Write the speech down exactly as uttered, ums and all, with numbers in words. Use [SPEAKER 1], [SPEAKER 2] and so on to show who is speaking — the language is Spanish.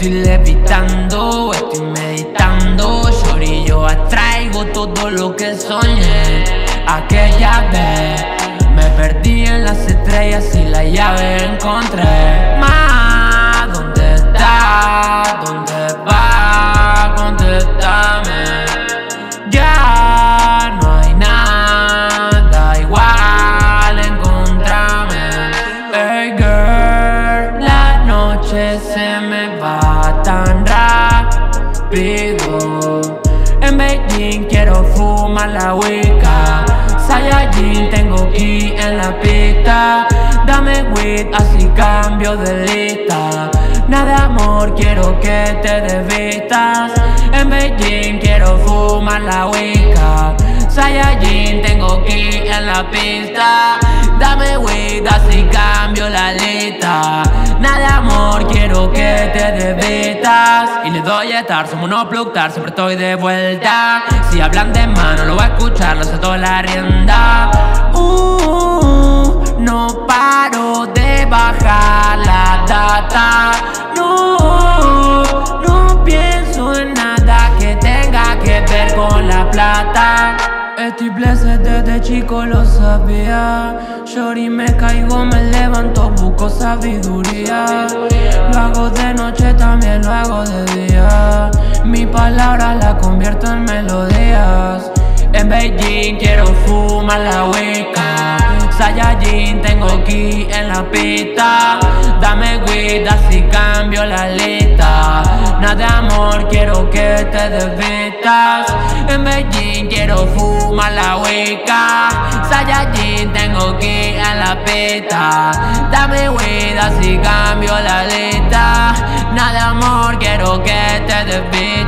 [SPEAKER 1] estoy levitando, estoy meditando. Shorty, yo atraigo todo lo que soñé. Aquella vez me perdí en las estrellas y la llave encontré. Ma, ¿dónde estás? ¿Dónde vas? Contéstame. Ya no hay nada igual, encontrame. Hey girl, la noche se me va tan rápido. En Beijing quiero fumar la wicca. Saiyajin tengo ki en la pista. Dame weed, así cambio de lista. Nada amor, quiero que te desvistas. En Beijing quiero fumar la wicca. Saiyajin tengo ki en la pista. Dame weed, así cambio la lista. Nada amor, quiero que te desvistas. Y le doy a estar, somos unos plugtar, siempre estoy de vuelta. Si hablan de mano, lo voy a escuchar, lo sé toda la rienda. Uh, no paro de bajar la data. No, no pienso en nada que tenga que ver con la plata. Estoy blessed desde chico, lo sabía. Shorty, me caigo, me levanto, busco sabiduría. Lo hago de noche, también lo hago de día. Mi palabra la convierto en melodías. En Beijing quiero fumar la wicca. Saiyajin tengo ki en la pista. Dame weed, así cambio la lista. Nada amor, quiero que te desvistas. En Beijing quiero fumar la wicca. Saiyajin tengo ki en la pista. Dame weed, así cambio la lista. Nada amor, quiero que te desvistas.